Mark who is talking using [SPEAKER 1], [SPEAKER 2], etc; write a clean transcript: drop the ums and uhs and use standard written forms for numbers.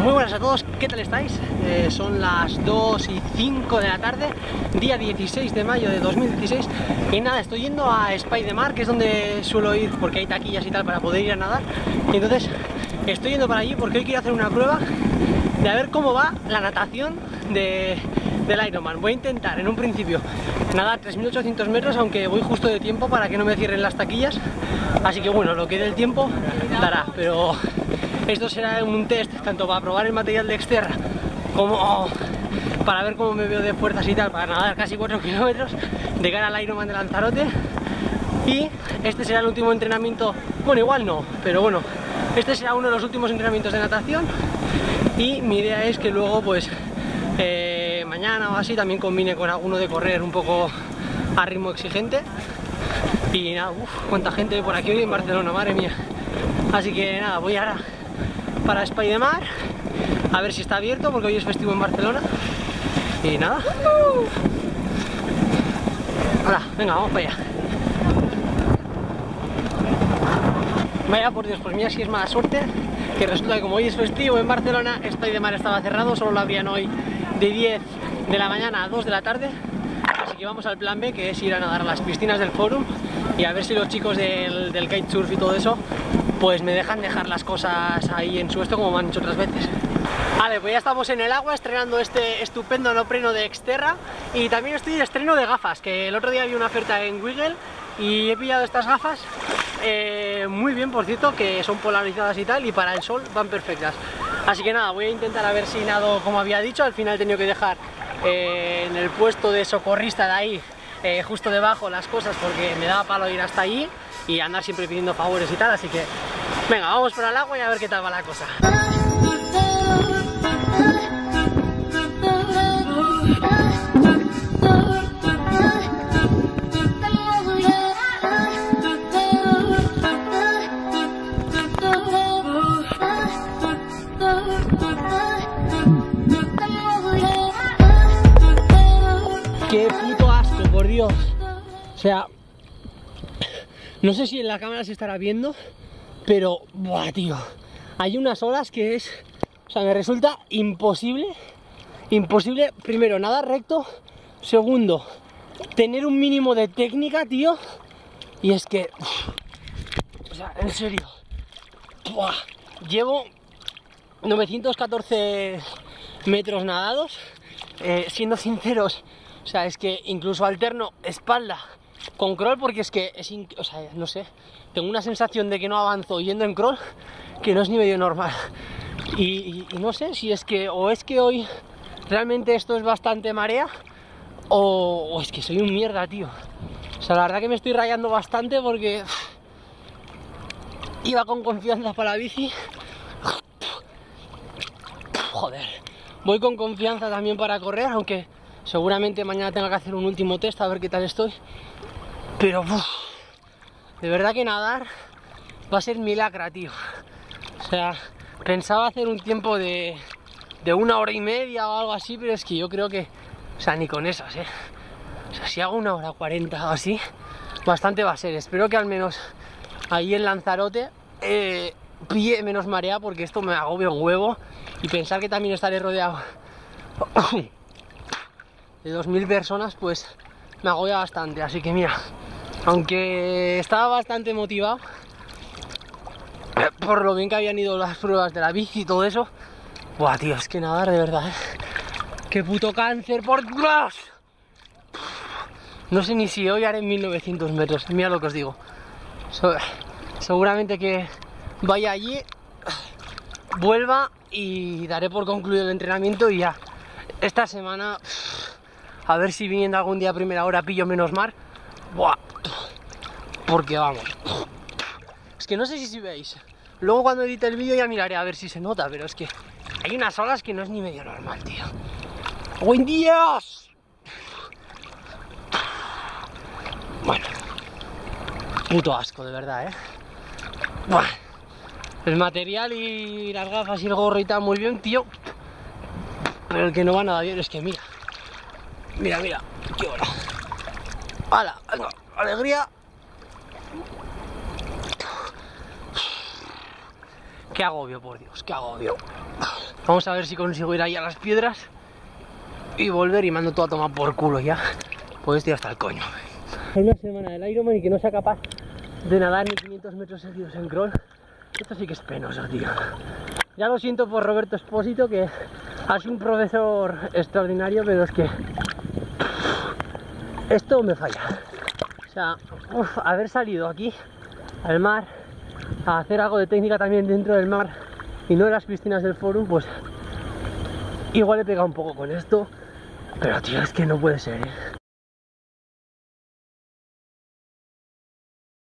[SPEAKER 1] Muy buenas a todos, ¿qué tal estáis? Son las 2:05 de la tarde, día 16 de mayo de 2016. Y nada, estoy yendo a Spidermar, que es donde suelo ir porque hay taquillas y tal para poder ir a nadar. Y entonces estoy yendo para allí porque hoy quiero hacer una prueba de a ver cómo va la natación del Ironman. Voy a intentar en un principio nadar 3.800 metros, aunque voy justo de tiempo para que no me cierren las taquillas. Así que bueno, lo que dé el tiempo dará, pero esto será un test tanto para probar el material de Xterra como para ver cómo me veo de fuerzas y tal, para nadar casi 4 kilómetros de cara al Ironman de Lanzarote. Y este será el último entrenamiento, bueno, igual no, pero bueno, este será uno de los últimos entrenamientos de natación. Y mi idea es que luego pues mañana o así también combine con alguno de correr un poco a ritmo exigente. Y nada, cuánta gente hay por aquí hoy en Barcelona, madre mía. Así que nada, voy ahora para Spidermar a ver si está abierto, porque hoy es festivo en Barcelona. Y nada, hola, venga, vamos para allá. Vaya por Dios, pues mira si es mala suerte que resulta que como hoy es festivo en Barcelona, Spidermar estaba cerrado, solo lo abrían hoy de 10 de la mañana a 2 de la tarde. Así que vamos al plan B, que es ir a nadar a las piscinas del Fórum y a ver si los chicos del kitesurf y todo eso pues me dejan dejar las cosas ahí en su esto, como me han hecho otras veces. Vale, pues ya estamos en el agua estrenando este estupendo neopreno de Xterra, y también estoy de estreno de gafas, que el otro día vi una oferta en Wiggle y he pillado estas gafas muy bien, por cierto, que son polarizadas y tal, y para el sol van perfectas. Así que nada, voy a intentar a ver si nado como había dicho. Al final he tenido que dejar en el puesto de socorrista de ahí justo debajo las cosas porque me daba palo ir hasta allí y andar siempre pidiendo favores y tal, así que venga, vamos para el agua y a ver qué tal va la cosa. Qué puto asco, por Dios. O sea, no sé si en la cámara se estará viendo, pero buah, tío, hay unas olas que es, o sea, me resulta imposible, primero, nadar recto, segundo, tener un mínimo de técnica, tío, y es que, o sea, en serio, buah, llevo 914 metros nadados, siendo sinceros, o sea, es que incluso alterno espalda con crawl porque es que o sea, no sé, tengo una sensación de que no avanzo yendo en crawl que no es ni medio normal. Y no sé si es que, o es que hoy realmente esto es bastante marea, o es que soy un mierda, tío. O sea, la verdad que me estoy rayando bastante porque iba con confianza para la bici. Joder, voy con confianza también para correr, aunque seguramente mañana tenga que hacer un último test a ver qué tal estoy. Pero de verdad que nadar va a ser mi lacra, tío. O sea, pensaba hacer un tiempo de 1 hora y media o algo así, pero es que yo creo que, o sea, ni con esas, o sea, si hago 1 hora 40 o así, bastante va a ser. Espero que al menos ahí en Lanzarote pille menos marea, porque esto me agobia un huevo, y pensar que también estaré rodeado de 2000 personas, pues me agobia bastante. Así que mira, aunque estaba bastante motivado por lo bien que habían ido las pruebas de la bici y todo eso, buah, tío, es que nadar de verdad, qué puto cáncer, por Dios. No sé ni si hoy haré 1900 metros, mira lo que os digo. Seguramente que vaya allí, vuelva y daré por concluido el entrenamiento, y ya esta semana a ver si viniendo algún día a primera hora pillo menos mar. Buah, porque vamos, es que no sé si veis. Luego cuando edite el vídeo ya miraré a ver si se nota, pero es que hay unas olas que no es ni medio normal, tío. ¡Buen Dios! Bueno, puto asco, de verdad, Buah. El material y las gafas y el gorro y tal muy bien, tío, pero el que no va nada bien es que mira, qué hora. ¡Hala! Venga, alegría. Qué agobio, por Dios, qué agobio. Vamos a ver si consigo ir ahí a las piedras y volver y mando todo a tomar por culo ya. Pues estoy hasta el coño. Hay una semana del Ironman y que no sea capaz de nadar ni 500 metros seguidos en crawl. Esto sí que es penoso, tío. Ya lo siento por Roberto Espósito, que ha sido un profesor extraordinario, pero es que esto me falla. O sea, haber salido aquí al mar a hacer algo de técnica también dentro del mar y no en las piscinas del Forum, pues igual he pegado un poco con esto, pero tío, es que no puede ser, ¿eh?